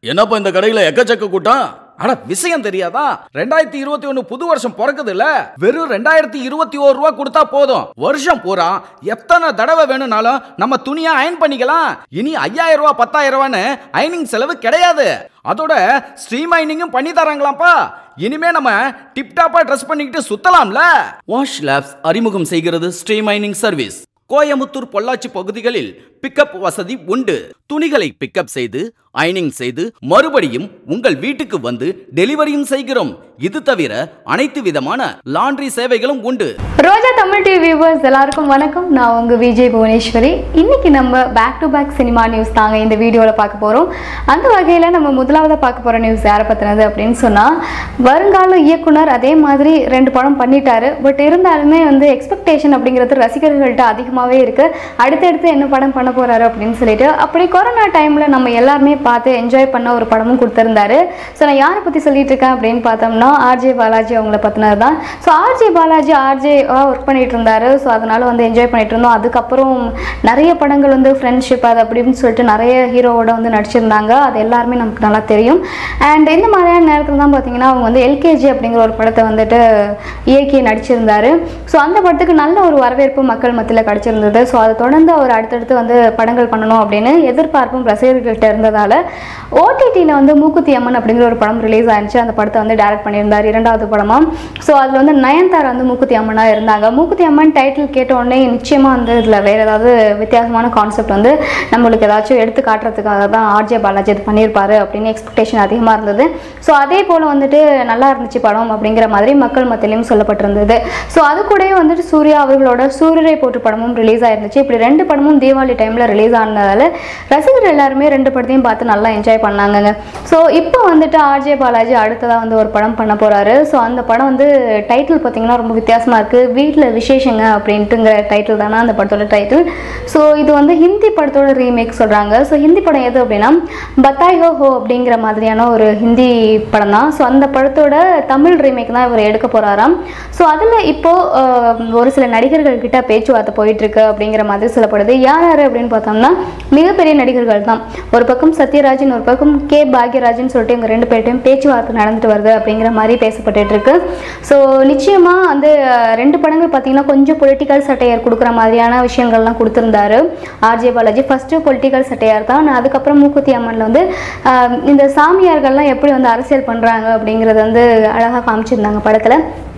என்னப்பா இந்த கடையில எக்கச்சக்க கூட்டம்? அட விஷயம் தெரியாதா? 2021 புது வருஷம் பிறக்குது இல்ல, வெறும் 2021 ரூபா கொடுத்தா போதும். வருஷம் பூரா எத்தனை தடவை வேணும்னாலும் நம்ம துணியை அயன் பண்ணிக்கலாம். இனி 5000 ரூபா 10000 ரூபான்னு அயனிங் செலவு கிடையாது. அதோட ஸ்ட்ரீம் அயனிங்கும் பண்ணி தராங்களாம்ப்பா. இனிமே நம்ம டிப்டாப்பா ட்ரெஸ் பண்ணிக்கிட்டு சுத்தலாம்ல. வாஷ் லேப்ஸ் அறிமுகம் செய்கிறது ஸ்ட்ரீம் அயனிங் சர்வீஸ். கோயமுத்தூர் பொள்ளாச்சி பகுதிகளில் பிக்கப் வசதி உண்டு. துணிகளை பிக்கப் செய்து அயனிங் செய்து மறுபடியும் உங்கள் வீட்டுக்கு வந்து டெலிவரியும் செய்கிறோம். இது தவிர அனைத்து விதமான லாண்ட்ரி சேவைகளும் உண்டு. ரோஜா தமிழ் டிவி வியூவர்ஸ் எல்லாருக்கும் வணக்கம். நான் உங்க விஜய் புவனேஸ்வரி. இன்னைக்கு நம்ம back to back cinema news தாங்க இந்த வீடியோவில் பார்க்க போறோம். அந்த வகையில் நம்ம முதலாவது பார்க்க போற நியூஸ் யாரை பத்தினது அப்படின்னு சொன்னா, வருங்கால இயக்குனர் அதே மாதிரி 2 படம் பண்ணிட்டாரு. பட் இருந்தாலுமே வந்து எக்ஸ்பெக்டேஷன் அப்படிங்கிறது ரசிகர்கள்ட்ட அதிகமாகவே இருக்கு. அடுத்தடுத்து என்ன படம் பண்ண போறாரு அப்படின்னு சொல்லிட்டு, அப்படி கொரோனா டைம்ல நம்ம எல்லாருமே பார்த்து என்ஜாய் பண்ண ஒரு படமும் கொடுத்திருந்தாரு. ஸோ நான் யாரை பற்றி சொல்லிட்டு இருக்கேன் அப்படின்னு பார்த்தோம்னா, ஆர்ஜே பாலாஜி அவங்கள பற்றினது தான். ஸோ ஆர்ஜே பாலாஜி ஒர்க் பண்ணிட்டு இருந்தாரு. ஸோ அதனால வந்து என்ஜாய் பண்ணிட்டு இருந்தோம். அதுக்கப்புறம் நிறைய படங்கள் வந்து ஃப்ரெண்ட்ஷிப் அது அப்படின்னு சொல்லிட்டு நிறைய ஹீரோவோட வந்து நடிச்சிருந்தாங்க. அது எல்லாருமே நமக்கு நல்லா தெரியும். அண்ட் இந்த மாதிரியான நேரத்தில் தான் பார்த்தீங்கன்னா அவங்க வந்து எல்கேஜி அப்படிங்கிற ஒரு படத்தை வந்துட்டு இயக்கி நடிச்சிருந்தாரு. ஸோ அந்த படத்துக்கு நல்ல ஒரு வரவேற்பு மக்கள் மத்தியில் கிடைச்சிருந்தது. ஸோ அதை தொடர்ந்து அவர் அடுத்தடுத்து வந்து படங்கள் பண்ணணும் அப்படின்னு எதிர்பார்ப்பும் ரசிகர்கள்ட்ட இருந்ததால் ஓடிடியில் வந்து மூக்குத்தி அம்மன் அப்படிங்கிற ஒரு படம் ரிலீஸ் ஆயிருச்சு. அந்த படத்தை வந்து டைரக்ட் பண்ணியிருந்தார் 2வது படமாக. ஸோ அதில் வந்து நயன்தாரா வந்து மூக்குத்தி அம்மனாக இருந்தாங்க. மூக்குத்தி அம்மன் டைட்டில் கேட்ட உடனே நிச்சயமாக வந்து இதில் வேறு ஏதாவது வித்தியாசமான கான்செப்ட் வந்து நம்மளுக்கு ஏதாச்சும் எடுத்து காட்டுறதுக்காக தான் ஆர்ஜே பாலாஜி இது பண்ணியிருப்பாரு அப்படின்னு எக்ஸ்பெக்டேஷன் அதிகமாக இருந்தது. ஸோ அதே போல் வந்துட்டு நல்லா இருந்துச்சு படம் அப்படிங்கிற மாதிரி மக்கள் மத்தியிலையும் சொல்லப்பட்டிருந்தது. ஸோ அது கூடயே வந்துட்டு சூர்யா அவர்களோட சூரியரை போட்டு படமும் ரிலீஸ் ஆயிருந்துச்சு. இப்படி 2 படமும் தீபாவளி டைமில் ரிலீஸ் ஆனதால ரசிகர்கள் எல்லாருமே 2 படத்தையும் பார்த்து நல்லா என்ஜாய் பண்ணாங்க. ஸோ இப்போ வந்துட்டு ஆர்ஜே பாலாஜி அடுத்ததாக வந்து ஒரு படம் பண்ண போகிறாரு. ஸோ அந்த படம் வந்து டைட்டில் பார்த்தீங்கன்னா ரொம்ப வித்தியாசமாக இருக்குது. வீட்டில் விசேஷங்க அப்படின்ட்டுங்கிற டைட்டில் தானே அந்த படத்தோட டைட்டில். ஸோ இது வந்து ஹிந்தி படத்தோட ரீமேக் சொல்கிறாங்க. ஸோ ஹிந்தி படம் எது அப்படின்னா பத்தாய் ஹோ ஹோ அப்படிங்கிற மாதிரியான ஒரு ஹிந்தி படம் தான். ஸோ அந்த படத்தோட தமிழ் ரீமேக் தான் இவர் எடுக்க போகிறாராம். ஸோ அதில் இப்போது ஒரு சில நடிகர்கள் கிட்ட பேச்சுவார்த்தை போயிட்டுருக்கு அப்படிங்கிற மாதிரி சொல்லப்படுது. யார் யார் அப்படின்னு பார்த்தோம்னா மிகப்பெரிய நடிகர்கள் தான். ஒரு பக்கம் சத்யராஜன், ஒரு பக்கம் கே பாக்யராஜன் சொல்லிட்டு இவங்க 2 பேர்ட்டையும் பேச்சுவார்த்தை நடந்துட்டு வருது அப்படிங்கிற மாதிரி பேசப்பட்டு இருக்கு. ஸோ நிச்சயமாக அந்த 2 படங்கள் பார்த்தீங்கன்னா கொஞ்சம் பொலிட்டிக்கல் சட்டையர் கொடுக்குற மாதிரியான விஷயங்கள்லாம் கொடுத்துருந்தாரு ஆர்ஜே பாலாஜி. ஃபர்ஸ்ட்டு பொலிட்டிக்கல் சட்டையார் தான். அதுக்கப்புறம் மூக்குத்தி அம்மனில் வந்து இந்த சாமியார்கள்லாம் எப்படி வந்து அரசியல் பண்ணுறாங்க அப்படிங்கிறத வந்து அழகாக காமிச்சிருந்தாங்க படத்தில்.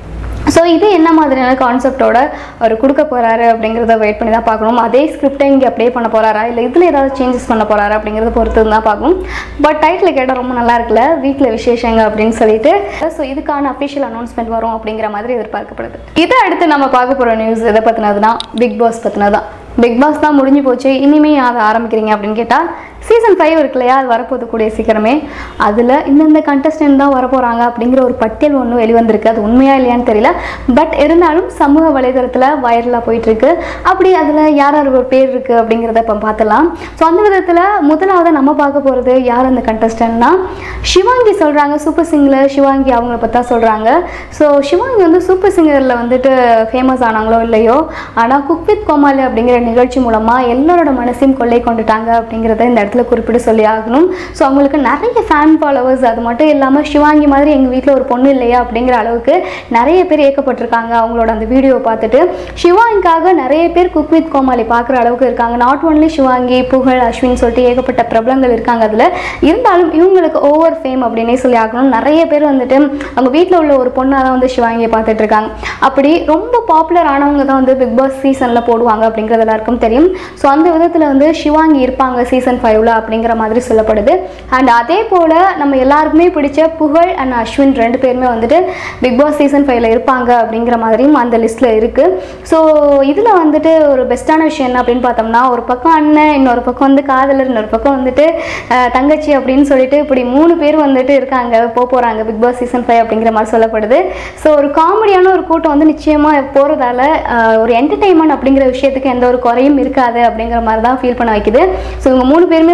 ஸோ இது என்ன மாதிரியான கான்செப்டோட அவர் கொடுக்க போகிறாரு அப்படிங்கிறத வெயிட் பண்ணி தான் பார்க்கணும். அதே ஸ்கிரிப்டை இங்கே அப்ளை பண்ண போகிறாரா இல்லை இதில் ஏதாவது சேஞ்சஸ் பண்ண போகிறாரா அப்படிங்கிறத பொறுத்து தான் பார்க்கணும். பட் டைட்டில் கேட்டால் ரொம்ப நல்லா இருக்குல்ல, வீட்டில் விசேஷங்க அப்படின்னு சொல்லிட்டு. ஸோ இதுக்கான அஃபிஷியல் அனௌன்ஸ்மெண்ட் வரும் அப்படிங்கிற மாதிரி எதிர்பார்க்கப்படுது. இதை அடுத்து நம்ம பார்க்க போகிற நியூஸ் எதை பற்றினதுனா பிக் பாஸ் பற்றினதான். பிக் பாஸ் தான் முடிஞ்சு போச்சு, இனிமே அதை ஆரம்பிக்கிறீங்க அப்படின்னு கேட்டால் சீசன் 5 இருக்கு இல்லையா, அது வரப்போது கூடிய சீக்கிரமே. அதில் இந்தந்த கண்டஸ்டன்ட் தான் வரப்போகிறாங்க அப்படிங்கிற ஒரு பட்டியல் ஒன்று வெளிவந்திருக்கு. அது உண்மையாக இல்லையான்னு தெரியல. பட் இருந்தாலும் சமூக வலைதளத்தில் வைரலாக போயிட்டுருக்கு. அப்படி அதில் யார் யார் ஒரு பேர் இருக்குது அப்படிங்கிறத இப்போ பார்த்துலாம். ஸோ அந்த விதத்தில் முதலாவது நம்ம பார்க்க போகிறது யார் அந்த கண்டஸ்டன்ட்னா ஷிவாங்கி சொல்கிறாங்க. சூப்பர் சிங்கர் ஷிவாங்கி அவங்கள பற்றி தான் சொல்கிறாங்க. ஸோ ஷிவாங்கி வந்து சூப்பர் சிங்கரில் வந்துட்டு ஃபேமஸ் ஆனாங்களோ இல்லையோ, ஆனால் குக் வித் கோமாளி அப்படிங்கிற நிகழ்ச்சி மூலமாக எல்லாரோட மனசையும் கொள்ளை கொண்டுட்டாங்க அப்படிங்கிறத இந்த இடத்துல குறிப்பிட்டு சொல்லி ஆகணும். ஸோ அவங்களுக்கு நிறைய ஃபேன் ஃபாலோவர்ஸ். அது மட்டும் இல்லாமல் ஷிவாங்கி மாதிரி எங்கள் வீட்டில் ஒரு பொண்ணு இல்லையா அப்படிங்கிற அளவுக்கு நிறைய பேர் ஏற்கப்பட்டிருக்காங்க. அவங்களோட அந்த வீடியோவை பார்த்துட்டு ஷிவாங்கிக்காக நிறைய பேர் குக் வித் கோமாளி பார்க்குற அளவுக்கு இருக்காங்க. நாட் ஒன்லி ஷிவாங்கி, புகழ், அஸ்வின் சொல்லிட்டு ஏகப்பட்ட பிரபலங்கள் இருக்காங்க. அதில் இருந்தாலும் இவங்களுக்கு ஓவர் ஃபேம் அப்படின்னே சொல்லி ஆகணும். நிறைய பேர் வந்துட்டு அவங்க வீட்டில் உள்ள ஒரு பொண்ணாக தான் வந்து ஷிவாங்கியை பார்த்துட்டு இருக்காங்க. அப்படி ரொம்ப பாப்புலர் ஆனவங்க தான் வந்து பிக் பாஸ் சீசனில் போடுவாங்க அப்படிங்கிறது எல்லாருக்கும் தெரியும். ஸோ அந்த விதத்தில் வந்து ஷிவாங்கி இருப்பாங்க சீசன் 5 அப்படிங்கிற மாதிரி சொல்லப்படுது. அண்ட் அதே போல் நம்ம எல்லாருக்குமே பிடிச்ச புகழ் அண்ட் அஸ்வின் 2 பேருமே வந்துட்டு பிக் பாஸ் சீசன் 5 இருப்பாங்க அப்படிங்கிற மாதிரியும் அந்த லிஸ்ட்டில் இருக்குது. ஸோ இதில் வந்துட்டு ஒரு பெஸ்ட்டான விஷயம் என்ன அப்படின்னு பார்த்தோம்னா, ஒரு பக்கம் அண்ணன், இன்னொரு பக்கம் வந்து காதலர், இன்னொரு பக்கம் வந்துட்டு தங்கச்சி அப்படின்னு சொல்லிட்டு இப்படி 3 பேர் வந்துட்டு இருக்காங்க, போகிறாங்க பிக் பாஸ் சீசன் 5 அப்படிங்கிற மாதிரி சொல்லப்படுது. ஸோ ஒரு காமெடியான ஒரு கூட்டம் வந்து நிச்சயமாக போகிறதால ஒரு என்டர்டெயின்மெண்ட் அப்படிங்கிற விஷயத்துக்கு எந்த ஒரு குறையும் இருக்காது அப்படிங்கிற மாதிரி தான் ஃபீல் பண்ண வைக்குது. ஸோ இவங்க 3 பேருமே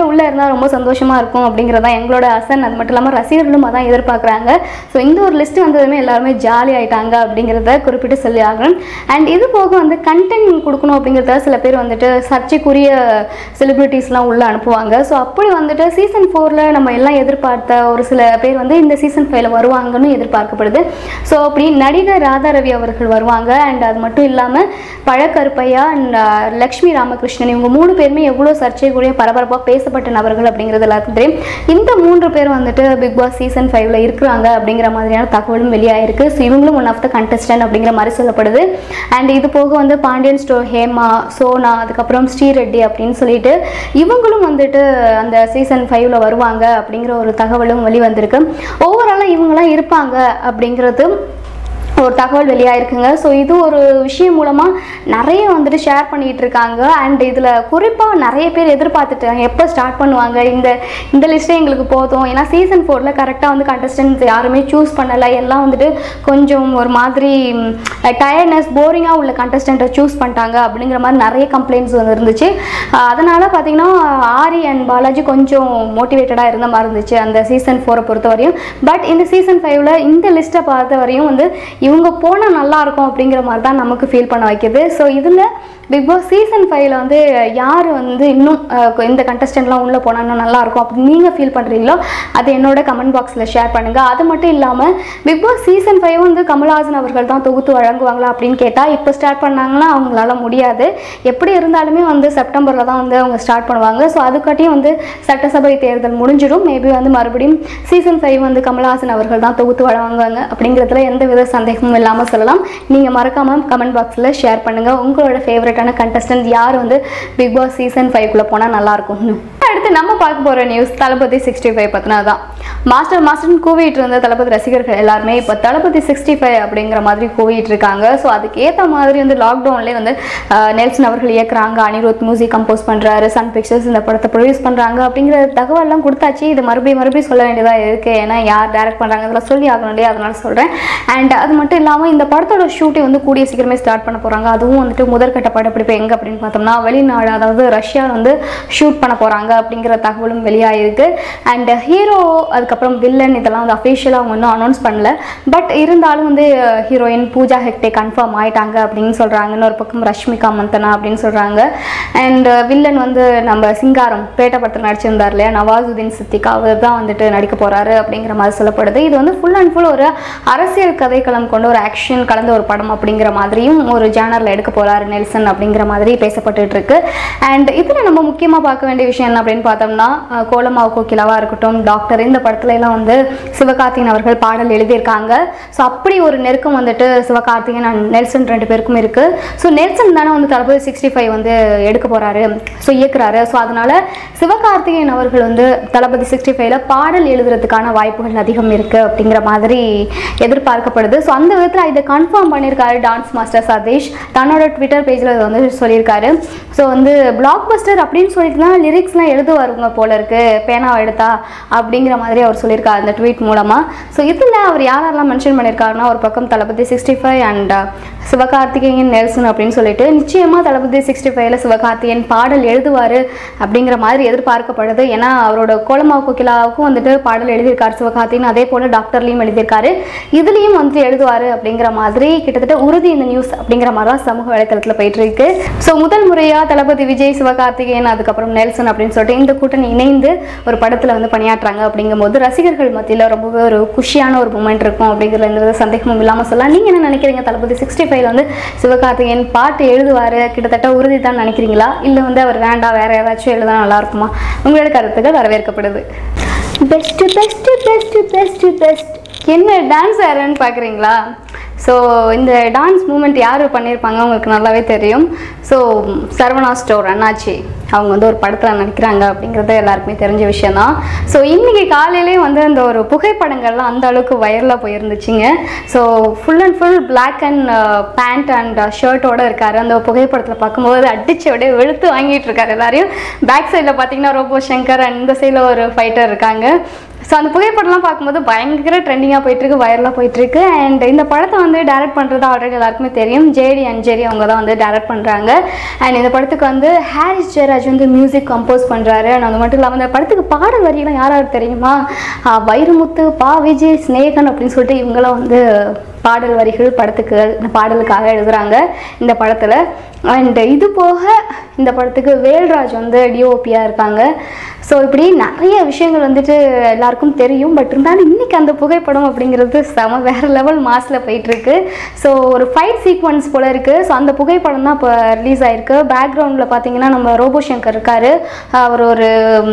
இவங்களுமே உள்ளே இருந்தால் ரொம்ப சந்தோஷமாக இருக்கும் அப்படிங்கிறதான் எங்களோட அசன். அது மட்டும் இல்லாமல் ரசிகர்களும் அதான் எதிர்பார்க்குறாங்க. ஸோ இந்த ஒரு லிஸ்ட்டு வந்ததுமே எல்லாருமே ஜாலி ஆகிட்டாங்க அப்படிங்கிறத குறிப்பிட்டு சொல்லி ஆகணும். அண்ட் இது போக வந்து கண்டென்ட் கொடுக்கணும் அப்படிங்கிறத சில பேர் வந்துட்டு சர்ச்சைக்குரிய செலிப்ரிட்டிஸ்லாம் உள்ளே அனுப்புவாங்க. ஸோ அப்படி வந்துட்டு சீசன் 4 நம்ம எல்லாம் எதிர்பார்த்த ஒரு சில பேர் வந்து இந்த சீசன் 5 வருவாங்கன்னு எதிர்பார்க்கப்படுது. ஸோ அப்படி நடிகர் ராதா ரவி அவர்கள் வருவாங்க. அண்ட் அது மட்டும் இல்லாமல் பழக்கருப்பையா அண்ட் லக்ஷ்மி ராமகிருஷ்ணன் இவங்க 3 பேருமே எவ்வளோ சர்ச்சைக்குரிய பரபரப்பாக பேசப்பட்ட நபர்கள் அப்படிங்கிறது எல்லாருக்கும் தெரியும். இந்த 3 பேர் வந்துட்டு பிக் பாஸ் சீசன் 5 இருக்கிறாங்க அப்படிங்கிற மாதிரியான தகவலும் வெளியாயிருக்கு. ஸோ இவங்களும் ஒன் ஆஃப் த கண்டஸ்டன்ட் அப்படிங்கிற மாதிரி சொல்லப்படுது. அண்ட் இது போக வந்து பாண்டியன் ஸ்டோர் ஹேமா, சோனா, அதுக்கப்புறம் ஸ்ரீரெட்டி அப்படின்னு சொல்லிட்டு இவங்களும் வந்துட்டு அந்த சீசன் 5 வருவாங்க அப்படிங்கிற ஒரு தகவலும் வெளிவந்திருக்கு. ஓவராலாக இவங்களாம் இருப்பாங்க அப்படிங்கிறது ஒரு தகவல் வெளியாயிருக்குங்க. ஸோ இது ஒரு விஷயம் மூலமாக நிறைய வந்துட்டு ஷேர் பண்ணிகிட்டு இருக்காங்க. அண்ட் இதில் குறிப்பாக நிறைய பேர் எதிர்பார்த்துட்டாங்க எப்போ ஸ்டார்ட் பண்ணுவாங்க இந்த லிஸ்ட்டே எங்களுக்கு போதும். ஏன்னா சீசன் 4 கரெக்டாக வந்து கண்டஸ்டன்ஸ் யாருமே சூஸ் பண்ணலை. எல்லாம் வந்துட்டு கொஞ்சம் ஒரு மாதிரி டயர்ட்னஸ் போரிங்காக உள்ள கண்டஸ்டண்ட்டை சூஸ் பண்ணிட்டாங்க அப்படிங்கிற மாதிரி நிறைய கம்ப்ளைண்ட்ஸ் வந்து இருந்துச்சு. அதனால் பார்த்திங்கன்னா ஆரி அண்ட் பாலாஜி கொஞ்சம் மோட்டிவேட்டடாக இருந்த மாதிரி இருந்துச்சு அந்த சீசன் 4 பொறுத்த வரையும். பட் இந்த சீசன் 5 இந்த லிஸ்ட்டை பார்த்த வரையும் வந்து இவங்க போனால் நல்லாயிருக்கும் அப்படிங்கிற மாதிரி தான் நமக்கு ஃபீல் பண்ண வைக்கிது. ஸோ இதில் பிக் பாஸ் சீசன் 5 வந்து யார் வந்து இன்னும் இந்த கண்டஸ்டன்ட்லாம் உள்ளே போனால் இன்னும் நல்லாயிருக்கும் அப்படின்னு நீங்கள் ஃபீல் பண்ணுறீங்களோ அது என்னோட கமெண்ட் பாக்ஸில் ஷேர் பண்ணுங்கள். அது மட்டும் இல்லாமல் பிக் பாஸ் சீசன் 5 வந்து கமல்ஹாசன் அவர்கள் தான் தொகுத்து வழங்குவாங்களா அப்படின்னு கேட்டால் இப்போ ஸ்டார்ட் பண்ணாங்கன்னா அவங்களால முடியாது. எப்படி இருந்தாலுமே வந்து செப்டம்பரில் தான் வந்து அவங்க ஸ்டார்ட் பண்ணுவாங்க. ஸோ அதுக்காட்டியும் வந்து சட்டசபை தேர்தல் முடிஞ்சிடும். மேபி வந்து மறுபடியும் சீசன் 5 வந்து கமல்ஹாசன் அவர்கள் தான் தொகுத்து வழங்குவாங்க அப்படிங்கிறதுல எந்த வித சந்தேகமும் இல்லாமல் சொல்லலாம். நீங்கள் மறக்காமல் கமெண்ட் பாக்ஸில் ஷேர் பண்ணுங்கள் உங்களோட ஃபேவரட்டான கண்டஸ்டன்ட் யார் வந்து பிக் பாஸ் சீசன் 5 போனால் நல்லாயிருக்கும். அடுத்து நம்ம பார்க்க போகிற நியூஸ் தளபதி 65 பற்றினா தான். மாஸ்டர்னு கூவிட்டு இருந்த தளபதி ரசிகர்கள் எல்லாருமே இப்போ தளபதி 65 அப்படிங்கிற மாதிரி கூவிட்டு இருக்காங்க. ஸோ அதுக்கு ஏற்ற மாதிரி வந்து லாக்டவுன்லேயே வந்து நெல்சன் அவர்கள் இயக்குறாங்க, அனிருத் மியூசிக் கம்போஸ் பண்ணுறாரு, சன் பிக்சர்ஸ் இந்த படத்தை ப்ரொடியூஸ் பண்ணுறாங்க அப்படிங்கிற தகவல்லாம் கொடுத்தாச்சு. இது மறுபடியும் சொல்ல வேண்டியதாக இருக்குது. ஏன்னா யார் டைரக்ட் பண்ணுறாங்க அதெல்லாம் சொல்லி ஆகணும் இல்லையா, அதனால சொல்கிறேன். அண்ட் அது மட்டும் இல்லாமல் இந்த படத்தோட ஷூட்டிங் வந்து கூடிய சீக்கிரமே ஸ்டார்ட் பண்ண போகிறாங்க. அதுவும் வந்துட்டு முதற்கட்ட படப்பிடிப்பு எங்கே அப்படின்னு பார்த்தோம்னா வெளிநாடு, அதாவது ரஷ்யாவில் வந்து ஷூட் பண்ண போகிறாங்க அப்படிங்கிற தகவலும் வெளியாகிருக்கு. அண்ட் ஹீரோ அதுக்கப்புறம் வில்லன் இதெல்லாம் வந்து அஃபிஷியலாக அவங்க இன்னும் அனௌன்ஸ் பண்ணல. பட் இருந்தாலும் வந்து ஹீரோயின் பூஜா ஹெக்டே கன்ஃபார்ம் ஆகிட்டாங்க அப்படின்னு சொல்கிறாங்க. இன்னொரு பக்கம் ரஷ்மிகா மந்தனா அப்படின்னு சொல்கிறாங்க. அண்ட் வில்லன் வந்து நம்ம சிங்காரம் பேட்ட படத்தில் நடிச்சிருந்தார் இல்லையா, நவாசுதீன் சித்திகா, அவர் தான் வந்துட்டு நடிக்க போகிறாரு அப்படிங்கிற மாதிரி சொல்லப்படுது. இது வந்து ஃபுல் அண்ட் ஃபுல் ஒரு அரசியல் கதைக்களம் கொண்டு ஒரு ஆக்ஷன் கலந்த ஒரு படம் அப்படிங்கிற மாதிரியும் ஒரு ஜேனரில் எடுக்க போகிறாரு நெல்சன் அப்படிங்கிற மாதிரி பேசப்பட்டு இருக்கு. அண்ட் இதில் நம்ம முக்கியமாக பார்க்க வேண்டிய விஷயம் என்ன அப்படின்னு பார்த்தோம்னா கோலமாவு கோகிலாவாக இருக்கட்டும், டாக்டர், இந்த படத்துல எல்லாம் வந்து சிவகார்த்திகேயன் அவர்கள் பாடல் எழுதியிருக்காங்க. ஸோ அப்படி ஒரு நெருக்கம் வந்துட்டு சிவகார்த்திகேயன் அண்ட் நெல்சன் 2 பேருக்கும் இருக்கு. ஸோ நெல்சன் தானே வந்து தளபதி 65 வந்து எடுக்க போறாரு, ஸோ இயக்குறாரு. ஸோ அதனால சிவகார்த்திகேயன் அவர்கள் வந்து தளபதி 65 பாடல் எழுதுறதுக்கான வாய்ப்புகள் அதிகம் இருக்கு அப்படிங்கிற மாதிரி எதிர்பார்க்கப்படுது. ஸோ அந்த விதத்தில் இதை கன்ஃபார்ம் பண்ணியிருக்காரு டான்ஸ் மாஸ்டர் சதீஷ் தன்னோட ட்விட்டர் பேஜில் வந்து சொல்லியிருக்காரு. ஸோ வந்து பிளாக் பஸ்டர் அப்படின்னு சொல்லிட்டு தான் லிரிக்ஸ்லாம் எழுதுவாருங்க போல இருக்கு, பேனாவை எடுத்தா அப்படிங்கிற மாதிரி அவர் சொல்லியிருக்காரு அந்த ட்வீட் மூலமாக. ஸோ இதில் அவர் யாரெல்லாம் மென்ஷன் பண்ணியிருக்காருன்னா ஒரு பக்கம் தளபதி 65 அண்ட் சிவகார்த்திகேயன் நெல்சன் அப்படின்னு சொல்லிட்டு நிச்சயமாக தளபதி 65 சிவகார்த்திகேயன் பாடல் எழுதுவார் அப்படிங்கிற மாதிரி எதிர்பார்க்கப்படுது. ஏன்னா அவரோட கோலமாவு கோகிலாவுக்கும் வந்துட்டு பாடல் எழுதியிருக்காரு சிவகார்த்திகேயன், அதே போல் டாக்டர்லையும் எழுதியிருக்காரு, இதுலேயும் வந்துட்டு எழுதுவார் அப்படிங்கிற மாதிரி கிட்டத்தட்ட உறுதி இந்த நியூஸ் அப்படிங்கிற மாதிரி தான் சமூக வலைத்தளத்தில் போயிட்டு இருக்கு. ஸோ முதல் முறையாக தளபதி விஜய், சிவகார்த்திகேயன், அதுக்கப்புறம் நெல்சன் அப்படின்னு சொல்லிட்டு இந்த கூட்டணி இணைந்து ஒரு படத்தில் வந்து பணியாற்றுறாங்க அப்படிங்கும்போது ரசிகர்கள் மத்தியில் ரொம்பவே ஒரு குஷியான ஒரு மூமெண்ட் இருக்கும் அப்படிங்கிற எந்த வித சந்தேகமும் இல்லாமல் சொல்லலாம். நீங்கள் என்ன நினைக்கிறீங்க? தளபதி 65 வந்து சிவகார்த்திகேயன் பாட்டு எழுதுவார் கிட்டத்தட்ட உறுதி தான் நினைக்கிறீங்களா, இல்லை வந்து அவர் வேண்டாம் வேற ஏதாச்சும் எழுதா நல்லா இருக்குமா? உங்களோட கருத்துக்கள் வரவேற்கப்படுது. Best best best best best என்ன டான்ஸ் ஆடுறேன்னு பார்க்குறீங்களா? ஸோ இந்த டான்ஸ் மூமெண்ட் யார் பண்ணியிருப்பாங்க உங்களுக்கு நல்லாவே தெரியும். ஸோ சரவணா ஸ்டோர் அண்ணாச்சி அவங்க வந்து ஒரு படத்தில் நடிக்கிறாங்க அப்படிங்கிறது எல்லாருக்குமே தெரிஞ்ச விஷயந்தான். ஸோ இன்றைக்கி காலையிலே வந்து அந்த ஒரு புகைப்படங்கள்லாம் அந்த அளவுக்கு வைரலாக போயிருந்துச்சுங்க. So full and full black and pant and ஷர்ட்டோடு இருக்கார். அந்த புகைப்படத்தில் பார்க்கும்போது அடிச்சு அப்படியே வெளுத்து வாங்கிட்டு இருக்காரு எல்லாரையும். பேக் சைடில் பார்த்தீங்கன்னா ரோபோ சங்கர் அண்ட் இந்த சைடில் ஒரு ஃபைட்டர் இருக்காங்க. ஸோ அந்த புகைப்படம்லாம் பார்க்கும்போது பயங்கர ட்ரெண்டிங்காக போயிட்டுருக்கு, வைரலாக போயிட்டுருக்கு. அண்ட் இந்த படத்தை வந்து டைரக்ட் பண்ணுறது ஆல்ரெடி எல்லாருக்குமே தெரியும், ஜேடி அஞ்சேரி அவங்க தான் வந்து டைரக்ட் பண்ணுறாங்க. அண்ட் இந்த படத்துக்கு வந்து ஹாரிஸ் ஜெயராஜ் வந்து மியூசிக் கம்போஸ் பண்ணுறாரு. அண்ட் அது மட்டும் இல்லாமல் இந்த படத்துக்கு பாடல் வரிகள்லாம் யாராவது தெரியுமா? வைரமுத்து, பா விஜய், ஸ்னேகன் அப்படின்னு சொல்லிட்டு இவங்களாம் வந்து பாடல் வரிகள் படத்துக்கு இந்த பாடலுக்காக எழுதுகிறாங்க இந்த படத்தில். அண்ட் இது போக இந்த படத்துக்கு வேல்ராஜ் வந்து டிஓபியாக இருக்காங்க. ஸோ இப்படி நிறைய விஷயங்கள் வந்துட்டு எல்லாருக்கும் தெரியும். பட் இருந்தாலும் இன்றைக்கி அந்த புகைப்படம் அப்படிங்கிறது செம வேறு லெவல் மாஸில் போயிட்டுருக்கு. ஸோ ஒரு ஃபைட் சீக்வன்ஸ் போல் இருக்குது. ஸோ அந்த புகைப்படம் தான் இப்போ ரிலீஸ் ஆகிருக்கு. பேக்ரவுண்டில் பார்த்தீங்கன்னா நம்ம ரோபோ சங்கர் இருக்கார். அவர் ஒரு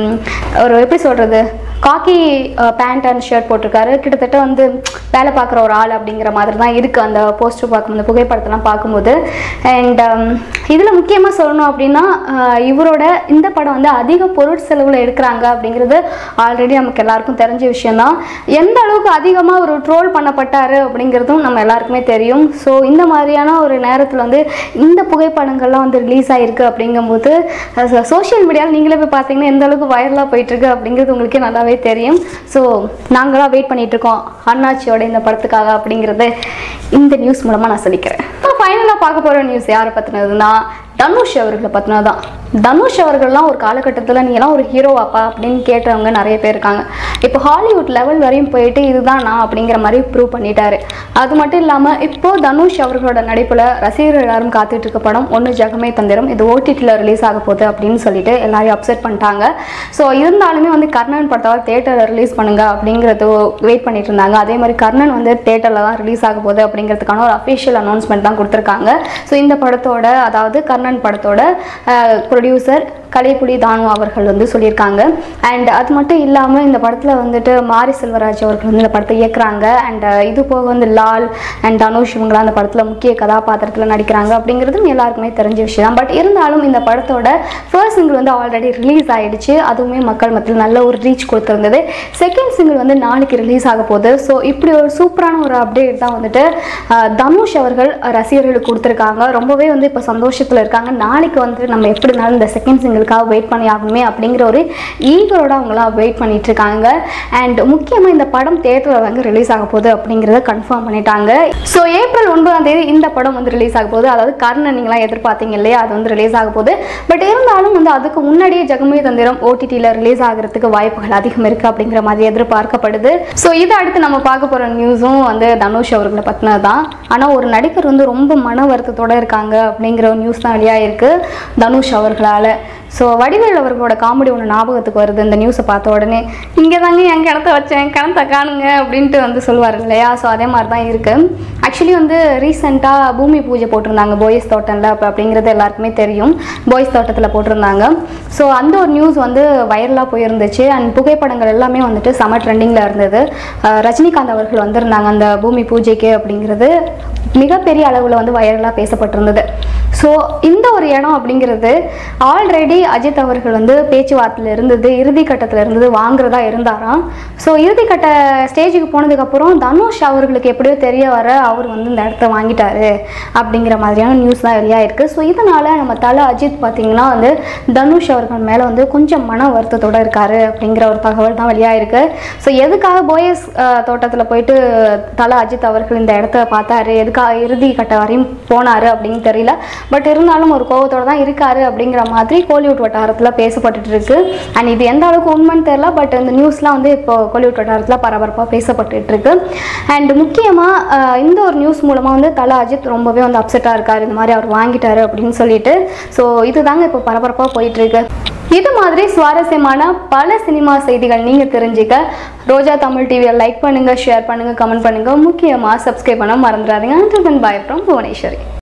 எப்படி சொல்கிறது, காக்கி பேண்ட் அண்ட் ஷர்ட் போட்டிருக்காரு. கிட்டத்தட்ட வந்து வேலை பார்க்குற ஒரு ஆள் அப்படிங்கிற மாதிரி தான் இருக்குது அந்த போஸ்டர் பார்க்கும்போது, அந்த புகைப்படத்தெல்லாம் பார்க்கும்போது. அண்ட் இதில் முக்கியமாக சொல்லணும் அப்படின்னா இவரோட இந்த படம் வந்து அதிக பொருள் செலவில் எடுக்கிறாங்க அப்படிங்கிறது ஆல்ரெடி நமக்கு எல்லாருக்கும் தெரிஞ்ச விஷயந்தான். எந்த அளவுக்கு அதிகமாக ஒரு ட்ரோல் பண்ணப்பட்டார் அப்படிங்கிறதும் நம்ம எல்லாருக்குமே தெரியும். ஸோ இந்த மாதிரியான ஒரு நேரத்தில் வந்து இந்த புகைப்படங்கள்லாம் வந்து ரிலீஸ் ஆகிருக்கு அப்படிங்கும்போது சோஷியல் மீடியாவில் நீங்களே போய் பார்த்தீங்கன்னா எந்த அளவுக்கு வைரலாக போயிட்டுருக்கு அப்படிங்கிறது உங்களுக்கே நல்லாவே தெரியும். ஸோ நாங்களாம் வெயிட் பண்ணிகிட்ருக்கோம் அண்ணாச்சியோட இந்த படத்துக்காக அப்படிங்கிறது இந்த நியூஸ் மூலமாக நான் சொல்லிக்கிறேன். ஃபைனலாக பார்க்க போகிற நியூஸ் யாரை பற்றினதுன்னா தனுஷ் அவர்களை பற்றினது தான். தனுஷ் அவர்கள்லாம் ஒரு காலகட்டத்தில் நீங்கள்லாம் ஒரு ஹீரோவாப்பா அப்படின்னு கேட்டவங்க நிறைய பேர் இருக்காங்க. இப்போ ஹாலிவுட் லெவல் வரையும் போயிட்டு இதுதான் நான் அப்படிங்கிற மாதிரி ப்ரூவ் பண்ணிட்டாரு. அது மட்டும் இல்லாமல் இப்போது தனுஷ் அவர்களோட நடிப்பில் ரசிகர்கள் எல்லாரும் காத்துட்டு இருக்க படம் ஒன்று ஜெகமே தந்திரம், இது ஓடிடியில் ரிலீஸ் ஆக போகுது அப்படின்னு சொல்லிட்டு எல்லாரையும் அப்செட் பண்ணிட்டாங்க. ஸோ இருந்தாலுமே வந்து கர்ணன் படத்தை தேட்டரில் ரிலீஸ் பண்ணுங்க அப்படிங்கிறது வெயிட் பண்ணிட்டு இருந்தாங்க. அதே மாதிரி கர்ணன் வந்து தேட்டரில் தான் ரிலீஸ் ஆக போகுது அப்படிங்கிறதுக்கான ஒரு அஃபிஷியல் அனௌன்ஸ்மெண்ட் தான் கொடுத்துருக்காங்க. ஸோ இந்த படத்தோட, அதாவது கர்ணன் படத்தோட ப்ரொடியூசர் கலைப்புலி தானு அவர்கள் வந்து சொல்லியிருக்காங்க. அண்ட் அது மட்டும் இல்லாமல் இந்த படத்தில் வந்துட்டு மாரி செல்வராஜ் அவர்கள் வந்து இந்த படத்தை இயக்குறாங்க. அண்ட் இது போக வந்து லால் அண்ட் தனுஷ் இவங்களாம் அந்த படத்தில் முக்கிய கதாபாத்திரத்தில் நடிக்கிறாங்க அப்படிங்கிறதும் எல்லாருக்குமே தெரிஞ்ச விஷயம் தான். பட் இருந்தாலும் இந்த படத்தோட ஃபர்ஸ்ட் சிங்கிள் வந்து ஆல்ரெடி ரிலீஸ் ஆகிடுச்சு. அதுவுமே மக்கள் மத்தியில் நல்ல ஒரு ரீச் கொடுத்துருந்தது. செகண்ட் சிங்கிள் வந்து நாளைக்கு ரிலீஸ் ஆக போகுது. ஸோ இப்படி ஒரு சூப்பரான ஒரு அப்டேட் தான் வந்துட்டு தனுஷ் அவர்கள் ரசிகர்களுக்கு கொடுத்துருக்காங்க. ரொம்பவே வந்து இப்போ சந்தோஷத்தில் இருக்காங்க. நாளைக்கு வந்து நம்ம எப்படினாலும் இந்த செகண்ட் சிங்கிளுக்காக வெயிட் பண்ணி ஆகணுமே அப்படிங்கிற ஒரு ஈகரோட அவங்களாம் வெயிட் பண்ணிட்டு இருக்காங்க. அண்ட் முக்கியமாக இந்த படம் தேட்டரில் வந்து ரிலீஸ் ஆக போகுது அப்படிங்கிறத கன்ஃபார்ம் பண்ணிட்டாங்க. ஸோ ஏப்ரல் 9 இந்த படம் வந்து ரிலீஸ் ஆக போகுது. அதாவது கர்ணன் நீங்களாம் எதிர்பார்த்தீங்க இல்லையா, அது வந்து ரிலீஸ் ஆக போகுது. பட் இருந்தாலும் வந்து அதுக்கு முன்னாடியே ஜெகமே தந்திரம் ஓடிடியில் ரிலீஸ் ஆகிறதுக்கு வாய்ப்புகள் அதிகம் இருக்குது அப்படிங்கிற மாதிரி எதிர்பார்க்கப்படுது. ஸோ இதை அடுத்து நம்ம பார்க்க போகிற நியூஸும் வந்து தனுஷ் அவர்களை பற்றினது தான். ஆனால் ஒரு நடிகர் வந்து ரொம்ப மன வருத்தத்தோடு இருக்காங்க அப்படிங்கிற ஒரு நியூஸ் தான் வெளியாகிருக்கு தனுஷ் அவர்களால். ஸோ வடிவேல் அவர்களோட காமெடி ஒன்று ஞாபகத்துக்கு வருது இந்த நியூஸை பார்த்த உடனே. இங்கே தாங்க என் கிணத்த வச்சேன், கிணத்த காணுங்க அப்படின்ட்டு வந்து சொல்லுவார் இல்லையா. ஸோ அதே மாதிரி தான் இருக்குது. ஆக்சுவலி வந்து ரீசெண்டாக பூமி பூஜை போட்டிருந்தாங்க போய்ஸ் தோட்டத்தில் அப்படிங்கிறது எல்லாருக்குமே தெரியும். போய்ஸ் தோட்டத்தில் போட்டிருந்தாங்க. ஸோ அந்த ஒரு நியூஸ் வந்து வைரலாக போயிருந்துச்சு. அண்ட் புகைப்படங்கள் எல்லாமே வந்துட்டு செம ட்ரெண்டிங்கில் இருந்தது. ரஜினிகாந்த் அவர்கள் வந்திருந்தாங்க அந்த பூமி பூஜைக்கு அப்படிங்கிறது மிகப்பெரிய அளவில் வந்து வைரலாக பேசப்பட்டிருந்தது. ஸோ இந்த ஒரு இடம் அப்படிங்கிறது ஆல்ரெடி அஜித் அவர்கள் வந்து பேச்சுவார்த்தையில் இருந்தது, இறுதி கட்டத்தில் இருந்தது, வாங்குறதா இருந்தாராம். ஸோ இறுதிக்கட்ட ஸ்டேஜுக்கு போனதுக்கப்புறம் தனுஷ் அவர்களுக்கு எப்படியோ தெரிய வர அவர் வந்து இந்த இடத்த வாங்கிட்டாரு அப்படிங்கிற மாதிரியான நியூஸ் தான் வெளியாகிருக்கு. ஸோ இதனால் நம்ம தலை அஜித் பார்த்திங்கன்னா வந்து தனுஷ் அவர்கள் மேலே வந்து கொஞ்சம் மன வருத்தத்தோடு இருக்காரு அப்படிங்கிற ஒரு தகவல் தான் வெளியாகிருக்கு. ஸோ எதுக்காக போயஸ் தோட்டத்தில் போயிட்டு தலை அஜித் அவர்கள் இந்த இடத்த பார்த்தாரு, எதுக்காக இறுதி கட்ட வரையும் போனார் அப்படின்னு தெரியல. பட் இருந்தாலும் ஒரு கோபத்தோடு தான் இருக்காரு அப்படிங்கிற மாதிரி கோலிவுட் வட்டாரத்தில் பேசப்பட்டு இருக்கு. அண்ட் இது எந்த அளவுக்கு உண்மைன்னு தெரியல. பட் இந்த நியூஸ்லாம் வந்து இப்போ கோலிவுட் வட்டாரத்தில் பரபரப்பாக பேசப்பட்டு இருக்கு. அண்ட் முக்கியமாக இந்த ஒரு நியூஸ் மூலமாக வந்து தலை அஜித் ரொம்பவே வந்து அப்செட்டாக இருக்கார், இந்த மாதிரி அவர் வாங்கிட்டாரு அப்படின்னு சொல்லிட்டு. ஸோ இதுதாங்க இப்போ பரபரப்பாக போயிட்டு இருக்கு. இது மாதிரி சுவாரஸ்யமான பல சினிமா செய்திகள் நீங்கள் தெரிஞ்சுக்க ரோஜா தமிழ் டிவியை லைக் பண்ணுங்கள், ஷேர் பண்ணுங்கள், கமெண்ட் பண்ணுங்கள், முக்கியமாக சப்ஸ்கிரைப் பண்ண மறந்துடாதீங்க. Until then, bye from Bhuvaneswari.